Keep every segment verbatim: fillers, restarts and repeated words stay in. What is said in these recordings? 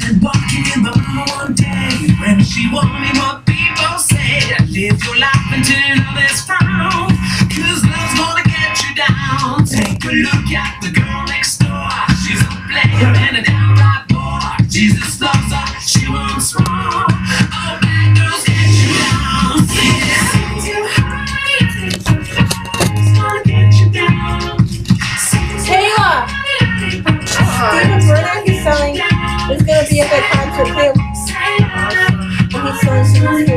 started walking in the room one day when she warned me what people say. Live your life until love is found, cause love's gonna get you down. Take a look at the girl next door. She's a player and a downright bore. Jesus loves her, she wants more. All bad girls get you down. Yeah. Too high, it's gonna get you down. Taylor! Steven Bernard, he's selling, is going to be at that concert too. And he's selling some more.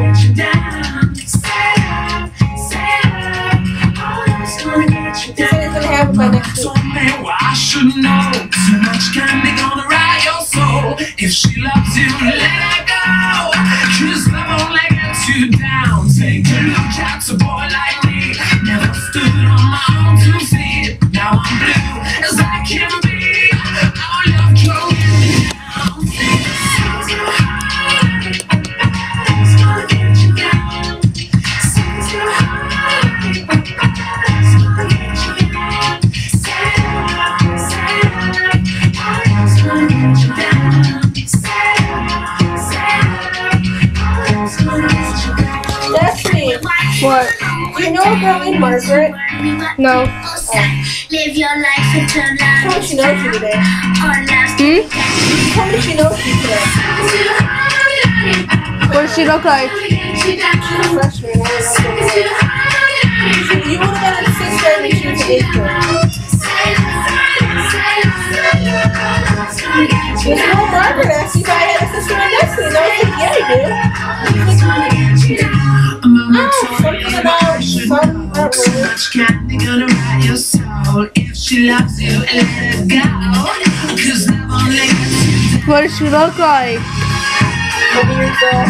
He said he's going to have it by next week. I should know. Too much candy gonna ride your soul. If she loves you, let her go. Cause love only gets you down. Take a look at a boy like me. Never stood on my own two feet. Now I'm blue as I can be. Our love can get me down. It's gonna get you down. It's too high. It's gonna get you down. It's gonna get you down. Destiny, What? do you know a girl named Margaret? No. Live your life until How much she knows you today? Hmm? How much she knows you today? What does she look like? She's a freshman. I don't know. You would have been in sixth grade when she was in eighth grade. This little Margaret asked you if I had a sister in Destiny. And I was like, yeah, I do. Oh, something about some Much candy gonna ride your soul. If she loves you, let it go. Cause love only gets you down. What does she look like? maybe your girl.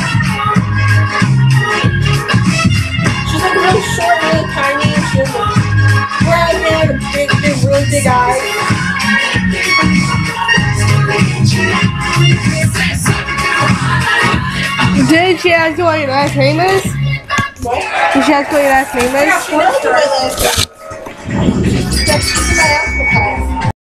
She's like really short, really tiny. She has like brown hair, and big, big, really big eyes. Did she ask you what your last name is? What? Did she ask what your last name is? She knows what my last name is. That's my